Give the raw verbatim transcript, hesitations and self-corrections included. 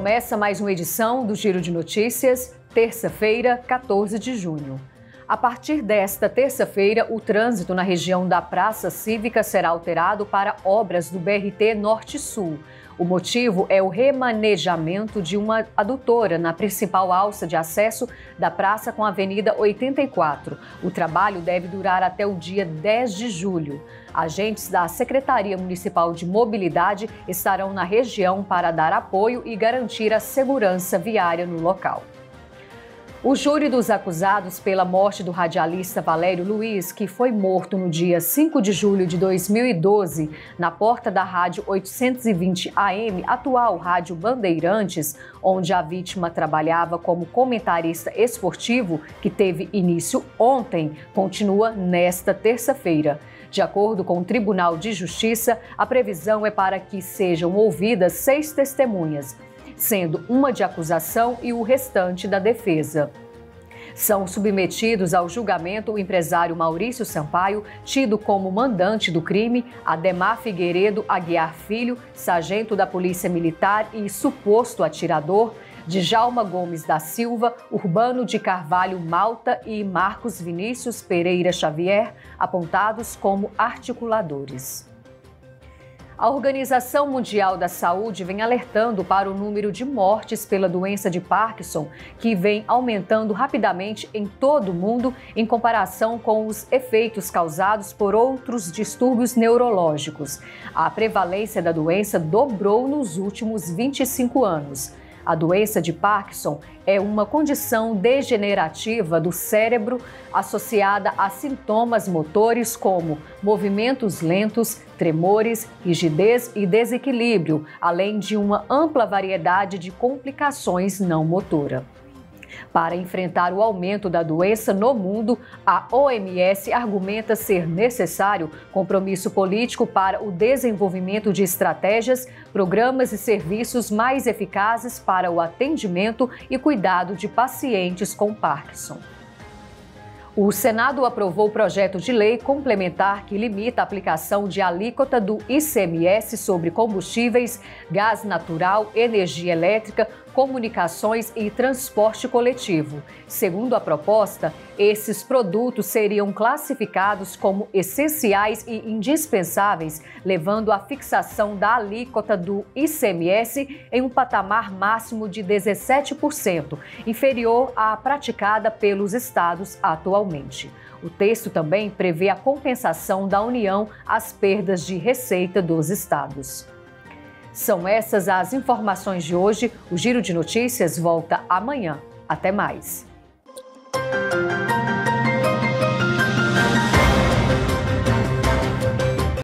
Começa mais uma edição do Giro de Notícias, terça-feira, quatorze de junho. A partir desta terça-feira, o trânsito na região da Praça Cívica será alterado para obras do B R T Norte-Sul. O motivo é o remanejamento de uma adutora na principal alça de acesso da praça com a Avenida oitenta e quatro. O trabalho deve durar até o dia dez de julho. Agentes da Secretaria Municipal de Mobilidade estarão na região para dar apoio e garantir a segurança viária no local. O júri dos acusados pela morte do radialista Valério Luiz, que foi morto no dia cinco de julho de dois mil e doze, na porta da Rádio oitocentos e vinte A M, atual Rádio Bandeirantes, onde a vítima trabalhava como comentarista esportivo, que teve início ontem, continua nesta terça-feira. De acordo com o Tribunal de Justiça, a previsão é para que sejam ouvidas seis testemunhas, sendo uma de acusação e o restante da defesa. São submetidos ao julgamento o empresário Maurício Sampaio, tido como mandante do crime, Ademar Figueiredo Aguiar Filho, sargento da Polícia Militar e suposto atirador, Djalma Gomes da Silva, Urbano de Carvalho Malta e Marcos Vinícius Pereira Xavier, apontados como articuladores. A Organização Mundial da Saúde vem alertando para o número de mortes pela doença de Parkinson, que vem aumentando rapidamente em todo o mundo em comparação com os efeitos causados por outros distúrbios neurológicos. A prevalência da doença dobrou nos últimos vinte e cinco anos. A doença de Parkinson é uma condição degenerativa do cérebro associada a sintomas motores como movimentos lentos, tremores, rigidez e desequilíbrio, além de uma ampla variedade de complicações não motora. Para enfrentar o aumento da doença no mundo, a O M S argumenta ser necessário compromisso político para o desenvolvimento de estratégias, programas e serviços mais eficazes para o atendimento e cuidado de pacientes com Parkinson. O Senado aprovou o projeto de lei complementar que limita a aplicação de alíquota do I C M S sobre combustíveis, gás natural, energia elétrica, comunicações e transporte coletivo. Segundo a proposta, esses produtos seriam classificados como essenciais e indispensáveis, levando à fixação da alíquota do I C M S em um patamar máximo de dezessete por cento, inferior à praticada pelos estados atualmente. O texto também prevê a compensação da União às perdas de receita dos estados. São essas as informações de hoje. O Giro de Notícias volta amanhã. Até mais.